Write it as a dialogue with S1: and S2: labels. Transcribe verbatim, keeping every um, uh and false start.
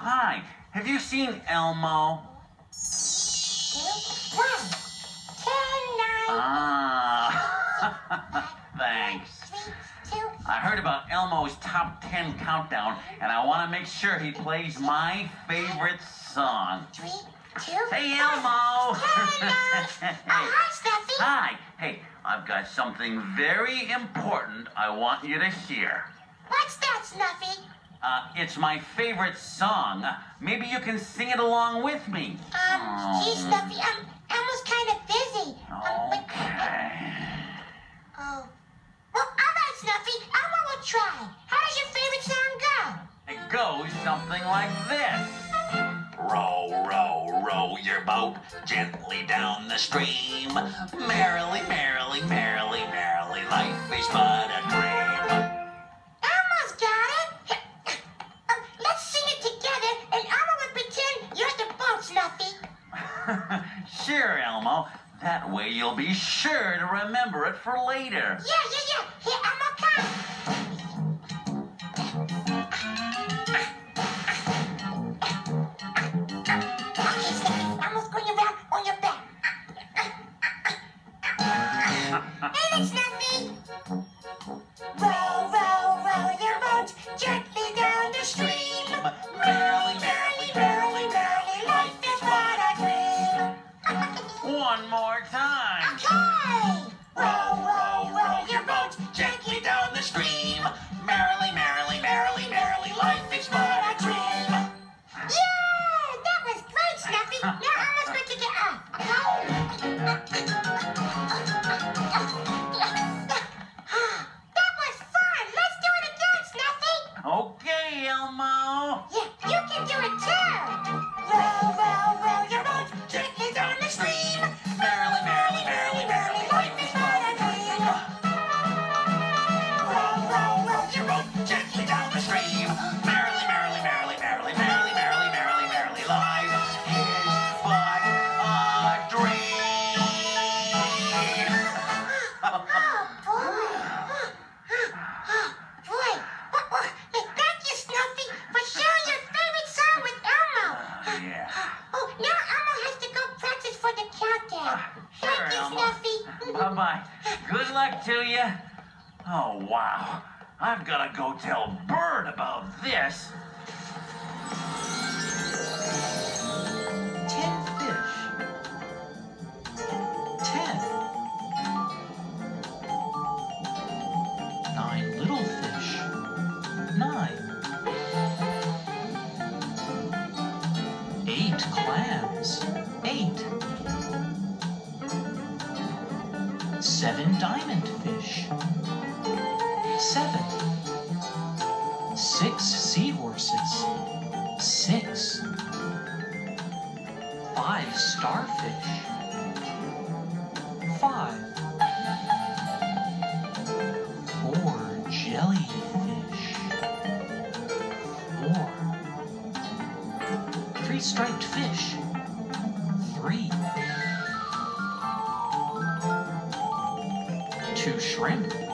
S1: Hi, have you seen Elmo?
S2: One, ten, nine.
S1: Ah, thanks.
S2: Three, two.
S1: I heard about Elmo's top ten countdown, and I want to make sure he plays my favorite song.
S2: Three, two.
S1: Hey, Elmo!
S2: Hello.
S1: Hey.
S2: Oh, hi, Snuffy.
S1: Hi. Hey, I've got something very important I want you to hear.
S2: What's that, Snuffy?
S1: Uh, it's my favorite song. Maybe you can sing it along with me.
S2: Um,
S1: Oh.
S2: gee, Snuffy, I'm Elmo's kind of busy. Um, but-
S1: Okay.
S2: Oh. Well, all right, Snuffy. Elmo will try. How does your favorite song go?
S1: It goes something like this.
S3: Row, row, row your boat gently down the stream. Merrily, merrily, merrily, merrily, life is but a dream.
S2: Elmo's got it. Um, let's sing it together, and Elmo will pretend you're the boat, Snuffy.
S1: Sure, Elmo. That way you'll be sure to remember it for later.
S2: Yeah, yeah, yeah. Here, Elmo, come. Okay, Snuffy, Elmo's going around on your back. Hey, there, Snuffy. Row, row, row your boat gently down the stream.
S3: Merrily, merrily, merrily, merrily, life is but a dream.
S1: One more time.
S2: Okay.
S3: Row, row, row your boat gently down the stream. Merrily, merrily, merrily, merrily, life is but a dream.
S2: Yeah, that was great, Snuffy. Now Elmo's going to get off. That was fun. Let's do it again, Snuffy.
S1: Okay, Elmo.
S2: Yeah, you can do it too. Row, row, row your boat
S3: Gently down the stream. Merrily, merrily, merrily, merrily, life is but a dream. Row, row, row your boat gently down the stream. Merrily, merrily, merrily, merrily, merrily, merrily, merrily, merrily, life is but a dream.
S2: Oh, boy. Boy. Hey, thank you, Snuffy, for sharing your favorite song with Elmo.
S1: Yeah.
S2: Oh, now Elmo has to go practice for the countdown.
S1: Sure,
S2: Thank you,
S1: Elmo.
S2: Snuffy.
S1: Bye-bye. Good luck to you. Oh, wow. I've got to go tell Bird about this.
S4: Ten fish. Ten. Nine little fish. Nine. Eight clams. Eight. Seven diamond fish. Seven. Six seahorses. Six. Five starfish. Five. Four jellyfish. Four. Three striped fish. Three. Two shrimp.